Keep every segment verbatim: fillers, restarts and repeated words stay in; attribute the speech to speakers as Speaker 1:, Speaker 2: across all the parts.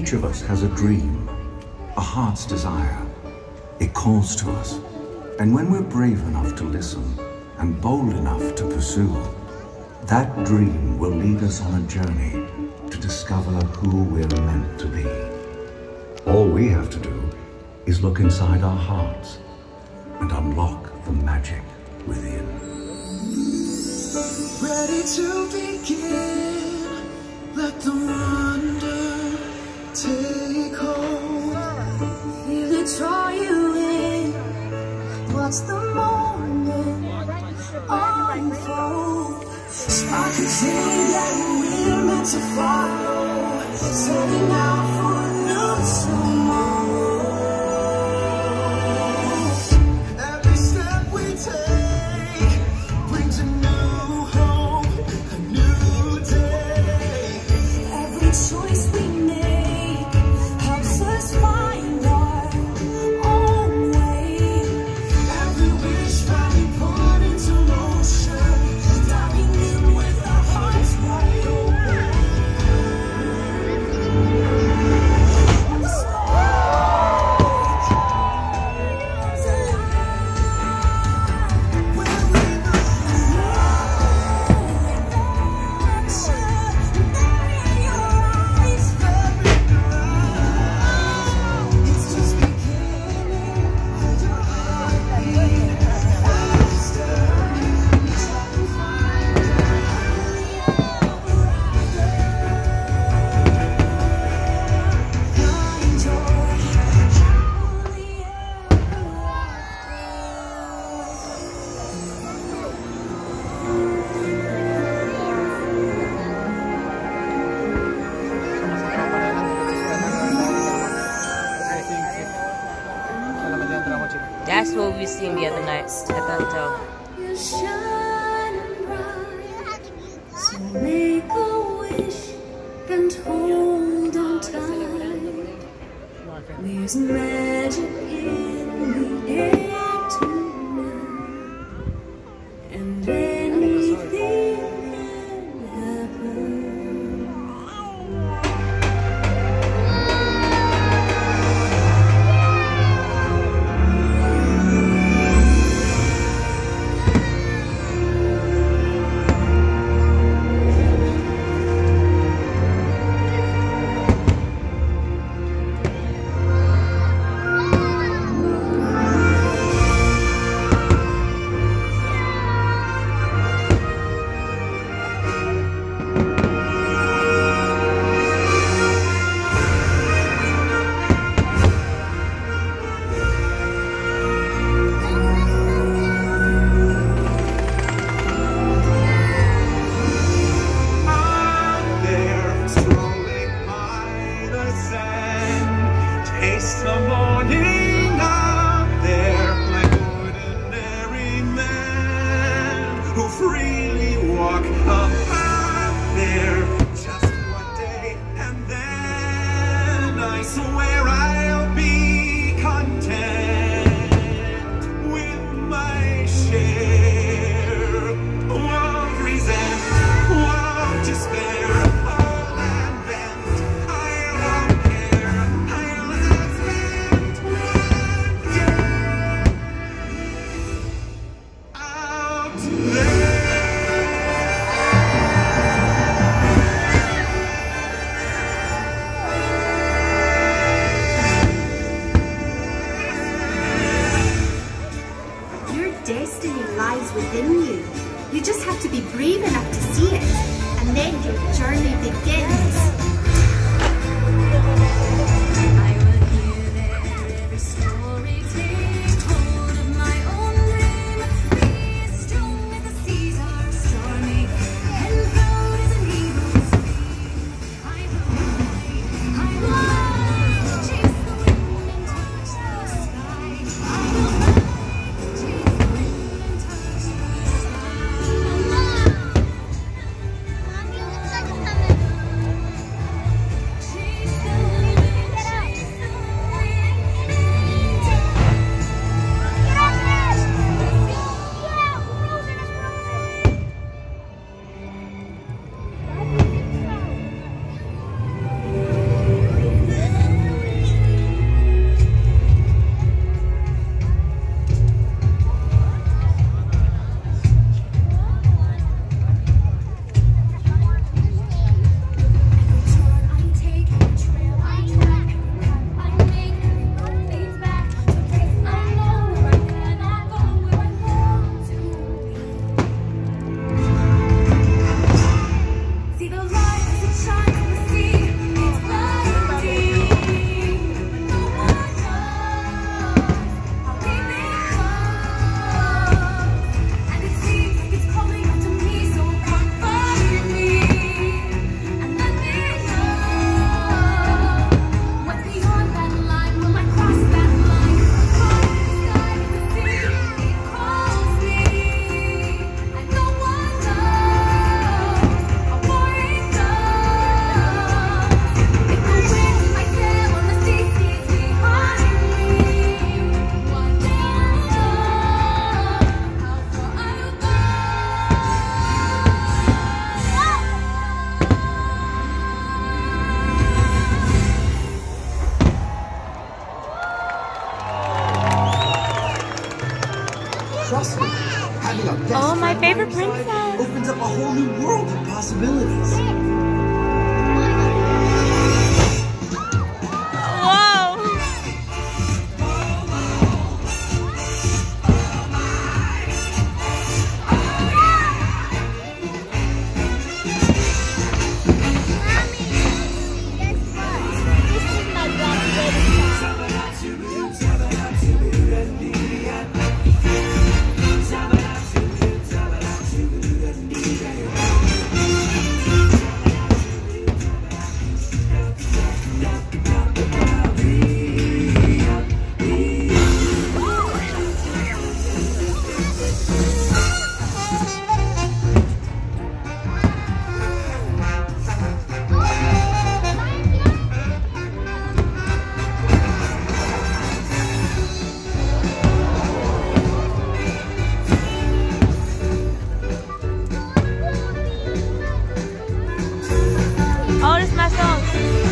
Speaker 1: Each of us has a dream, a heart's desire. It calls to us. And when we're brave enough to listen and bold enough to pursue, that dream will lead us on a journey to discover who we're meant to be. All we have to do is look inside our hearts and unlock the magic within.
Speaker 2: Ready to begin, let the wonder take hold. Feel it draw you in, watch the moment unfold. Spark a dream that we're meant to follow, setting out for a new tomorrow. Every step we take brings a new hope, a new day. Every choice we make helps us find our own way. Every wish finally put into motion, diving in with our hearts wide open.
Speaker 3: That's what we seen the other night. I can't tell.
Speaker 2: You're shining bright, so make a wish and hold on tight. There's magic in the air tonight, and anything can happen.
Speaker 4: Taste the morning out there, like ordinary men who freely walk a path there. Just one day, and then I swear I'll be content with my share of resent, of despair.
Speaker 5: Destiny lies within you. You just have to be brave enough to see it, and then your journey begins. I will hear there every story, take hold of my own dream. Be as strong as the seas are stormy, and proud as an eagle's wing. I will fly, I will fly, chase the wind and touch the sky. I will fly.
Speaker 3: Oh, my favorite princess.
Speaker 2: Opens up a whole new world of possibilities.
Speaker 3: Whoa. Oh, this is my song.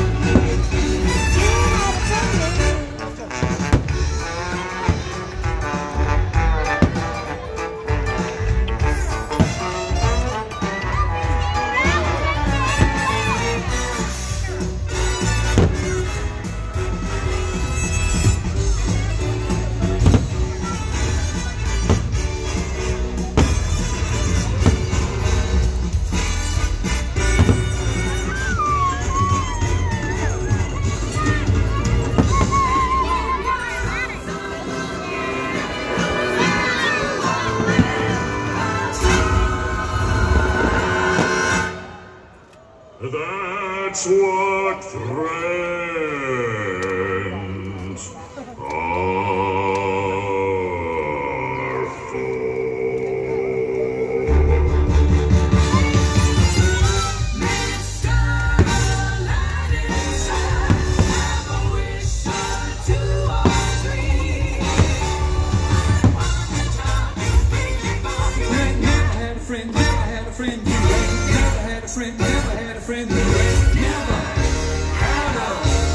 Speaker 4: That's what friends are for.
Speaker 2: Mister Aladdin, have a wish or two or three. Never had a friend, never had a friend you ain't. Never had a friend, never had a friend you ain't. Never had a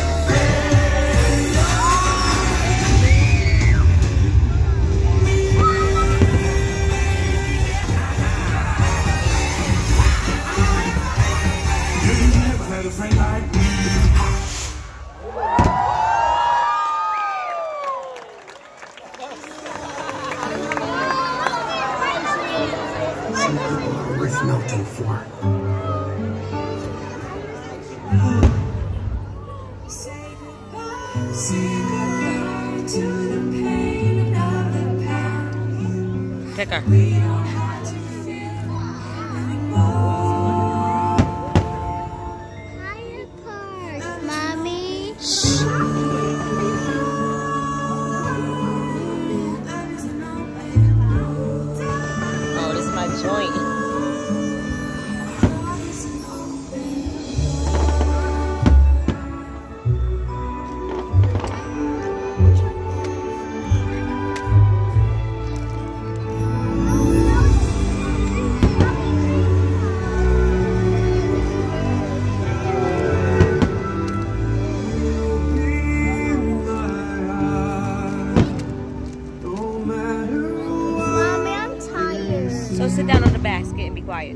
Speaker 2: friend. You never had a friend like me. Some people are worth melting for. Say goodbye, say goodbye to the pain of the past.
Speaker 3: Take her.
Speaker 2: We don't have to feel anymore.
Speaker 6: Fire park, Mommy.
Speaker 3: Oh, this is my joint.
Speaker 6: Mommy, I'm tired.
Speaker 3: So sit down on the basket and be quiet.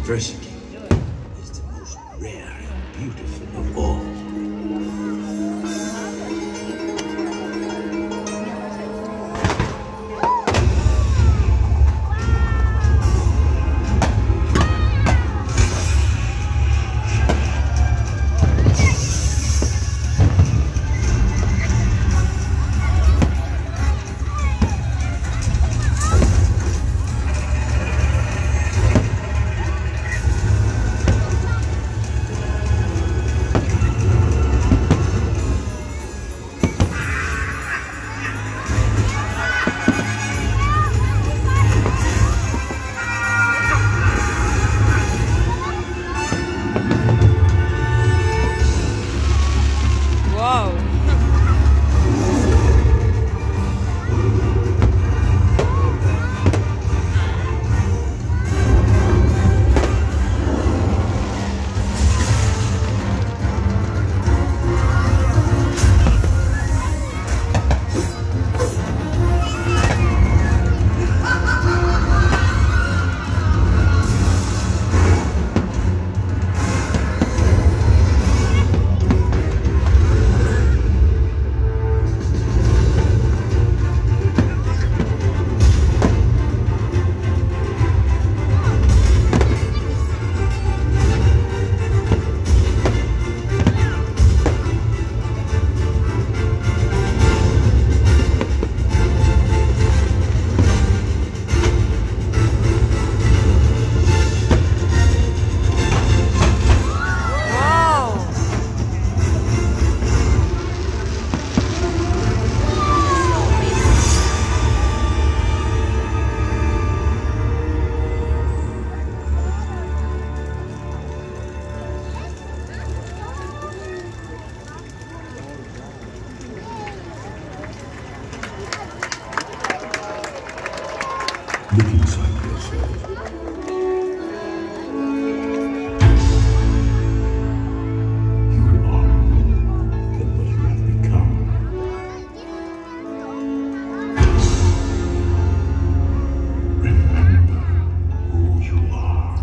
Speaker 1: Diversity is the most rare and beautiful of all.
Speaker 4: Look inside yourself. You are more than what you have become. Remember who you are.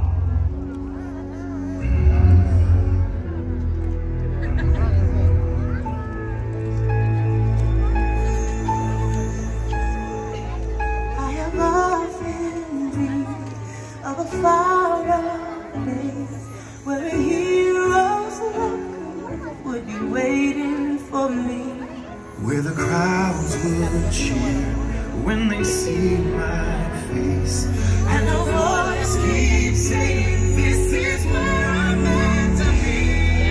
Speaker 2: I have often dreamed of a far-off place where heroes like would be waiting for me, where the crowds would cheer when they see my face, and a voice keeps saying, "This is where I'm meant to be."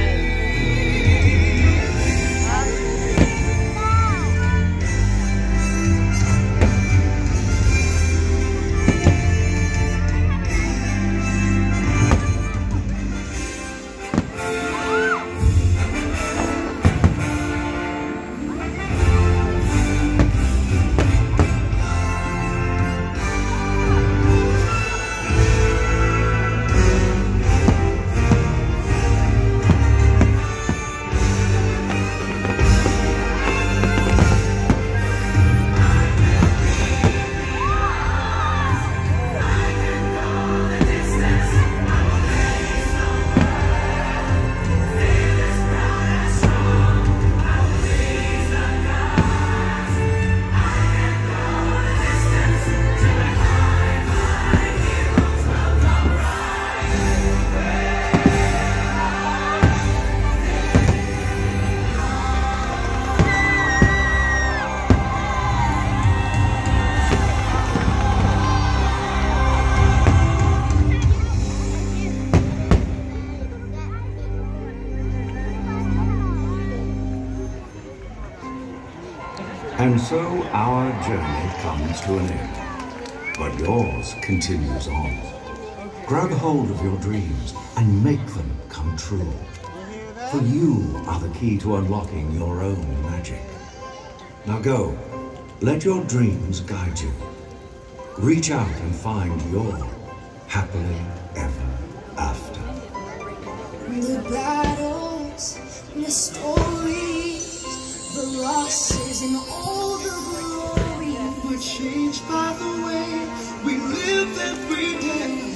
Speaker 1: And so our journey comes to an end, but yours continues on. Grab hold of your dreams and make them come true. For you are the key to unlocking your own magic. Now go, let your dreams guide you. Reach out and find your happily ever after.
Speaker 2: The battles, the stories, the losses, and all the glory were changed by the way we live every day. Just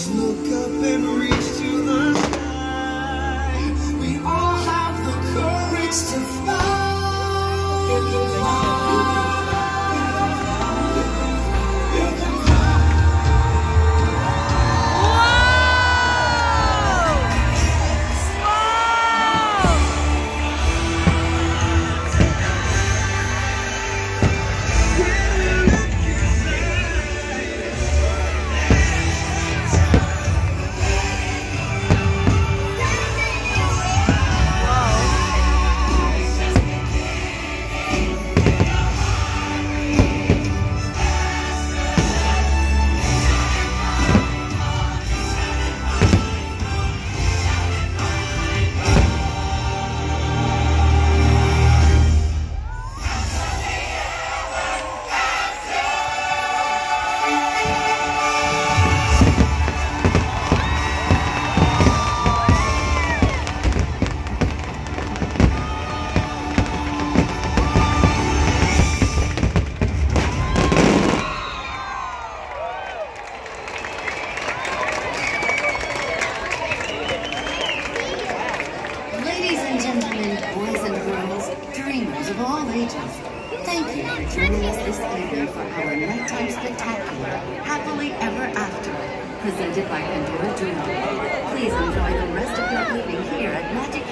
Speaker 2: Look up and reach to the sky. We all have the courage to fly. You can fly. You can fly.
Speaker 7: Ladies and gentlemen, boys and girls, dreamers of all ages, thank you for joining us this evening for our nighttime spectacular, Happily Ever After, presented by Pandora Dreamland. Please enjoy the rest of your evening here at Magic